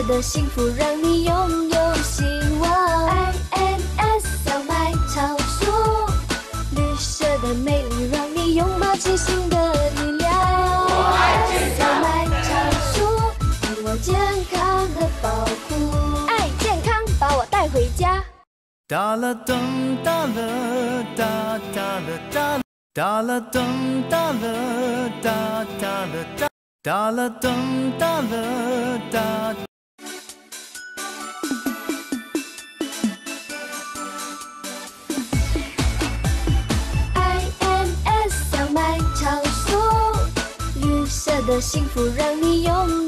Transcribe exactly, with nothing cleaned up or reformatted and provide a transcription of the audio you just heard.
的幸福让你拥有希望。I N S 小麦超速，绿色的美丽让你拥抱清醒的力量。我爱健康，小麦超速，给我健康和保护。爱健康，把我带回家。 哒啦噔哒啦哒哒啦哒，哒啦噔哒啦哒哒啦哒，哒啦噔哒啦哒。 I N S 小麦超速，绿色的幸福让你拥有。